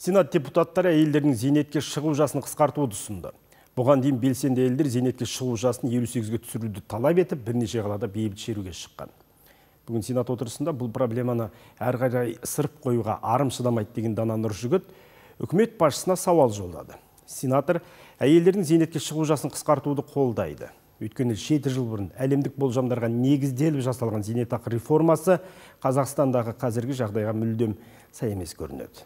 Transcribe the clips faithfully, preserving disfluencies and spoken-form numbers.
Сенат депутаттары әйелдердің зейнетке шығу жасын қысқартуды ұсынды. Бұған дейін белсенді әйелдер зейнетке шығу жасын елу сегізге түсіруді талап етіп, бірнеше қалада бейбіт шеруге шыққан. Бүгін Сенат отырысында бұл проблеманы әрі қарай ысырып қоюға арым шыдамайды деген Дана Нұржігіт үкімет басшысына сауал жолдады. Сенатор әйелдердің зейнетке шығу жасын қысқартуды қолдайды. Өйткені жеті жыл бұрын әлемдік болжамдарға негізделіп жасалған зейнетақы реформасы Қазақстандағы қазіргі жағдайға мүлдем сай емес көрінеді.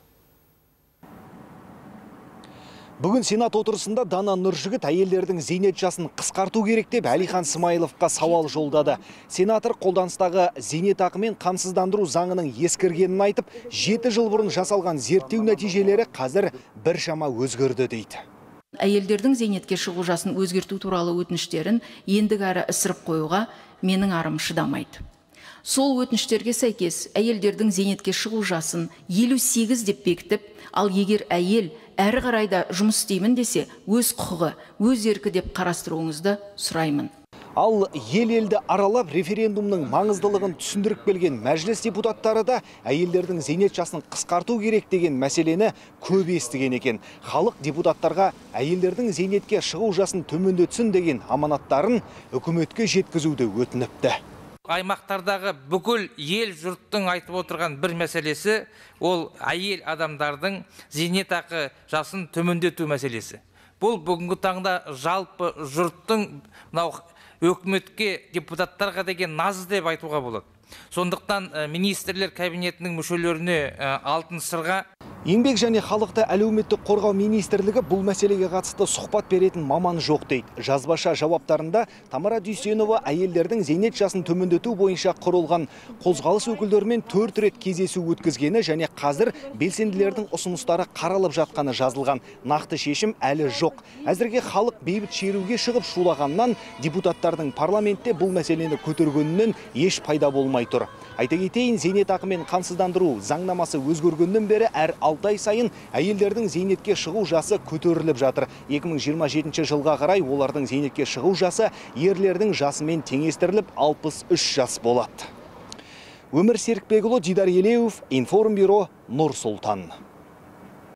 Бүгін Сенат отырысында Дана Нұржігіт әйелдердің зейнет жасын қысқарту керек деп Әлихан Смайыловқа сауал жолдады. Сенатор қолданыстағы зейнетақы мен қамсыздандыру заңының ескіргенін айтып, жеті жыл бұрын жасалған зерттеу нәтижелері қазір біршама өзгерді дейді. Әйелдердің зейнетке шығу жасын өзгерту туралы өтініштерін ендігі әрі ысырып қоюға менің арым шыдамайды. Сол өтініштерге сәйкес әйелдердің зейнетке шығу жасын елу сегіз деп бекітіп, ал егер әйел әрі қарайда жұмыс істеймін десе, өз құқығы, өз еркі деп қарастыруыңызды сұраймын. Ал ел елді аралап референдумның маңыздылығын түсіндіріп келген мәжіліс депутаттары да әйелдердің зейнет жасын қысқарту керек деген мәселені көп естіген екен. Халық депутаттарға әйелдердің зейнетке шығу жасын төмендетсін деген аманаттарын үкіметке жеткізуді өтініпті. Аймақтардағы бүкіл ел жұрттың айтып отырған бір мәселесі ол әйел адамдардың зейнетақы жасын төмендету мәселесі. Бұл бүгінгі таңда жалпы жұрттың мынау өкіметке, депутаттарға деген назы деп айтуға болады. Сондықтан министрлер кабинетінің мүшелеріне алтын сырға. Еңбек және халықты әлеуметтік қорғау министрлігі бұл мәселеге қатысты сұхбат беретін маман жоқ дейді. Жазбаша жауаптарында Тамара Дүйсенова әйелдердің зейнет жасын төмендету бойынша құрылған қозғалыс өкілдерімен төрт рет кездесу өткізгені және қазір белсенділердің ұсыныстары қаралып жатқаны жазылған. Нақты шешім әлі жоқ. Әзірге халық бейбіт шеруге шығып шулағаннан депутаттардың парламентте бұл мәселені көтергенінен еш пайда болмай тұр. Айта кетейін, зейнетақы мен қамсыздандыру заңнамасы өзгергеннен бері әр алты ай сайын әйелдердің зейнетке шығу жасы көтеріліп жатыр. екі мың жиырма жетінші жылға қарай олардың зейнетке шығу жасы ерлердің жасымен теңестіріліп алпыс үш жас болады. Өмір Серікбекұлы, Дидар Елеуов, Информбюро, Нұр Сұлтан.